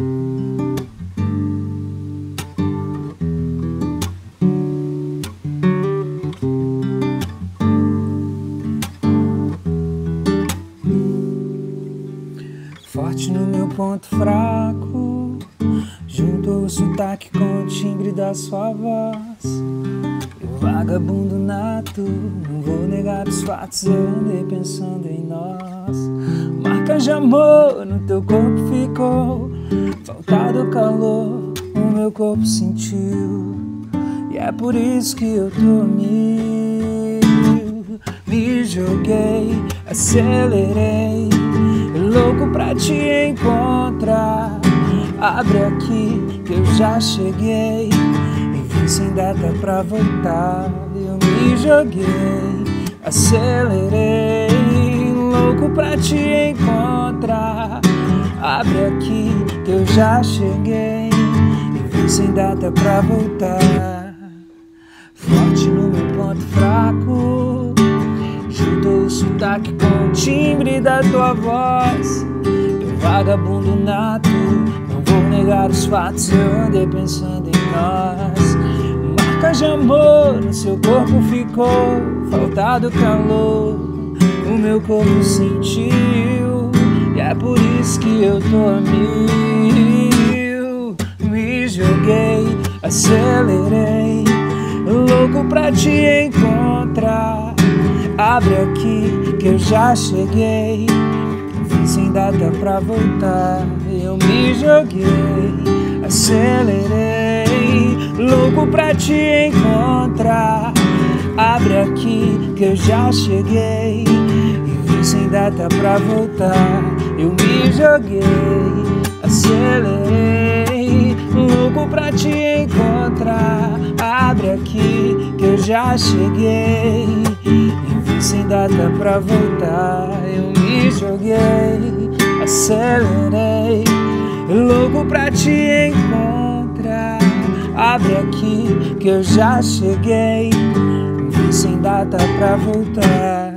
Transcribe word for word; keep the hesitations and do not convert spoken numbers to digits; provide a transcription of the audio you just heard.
Forte no meu ponto fraco, juntou o sotaque com o timbre da sua voz. Eu vagabundo nato, não vou negar os fatos, eu andei pensando em nós. Marcas de amor no teu corpo ficou, faltado calor, o meu corpo sentiu. E é por isso que eu tô mil. Me joguei, acelerei, louco pra te encontrar. Abre aqui que eu já cheguei e vim sem data pra voltar. Eu me joguei, acelerei, louco pra te encontrar. Abre aqui que eu já cheguei e vim sem data pra voltar. Forte no meu ponto fraco, juntou o sotaque com o timbre da tua voz. Eu vagabundo nato, não vou negar os fatos, eu andei pensando em nós. Marcas de amor no seu corpo ficou, faltado calor, o meu corpo sentiu. E é por isso que eu tô a mil. Me joguei, acelerei, louco pra te encontrar. Abre aqui que eu já cheguei, vim sem data pra voltar. Eu me joguei, acelerei, louco pra te encontrar. Abre aqui que eu já cheguei e vim sem data pra voltar. Eu me joguei, acelerei, louco pra te encontrar. Abre aqui que eu já cheguei e vim sem data pra voltar. Eu me joguei, acelerei, louco pra te encontrar. Abre aqui que eu já cheguei, vim sem data pra voltar.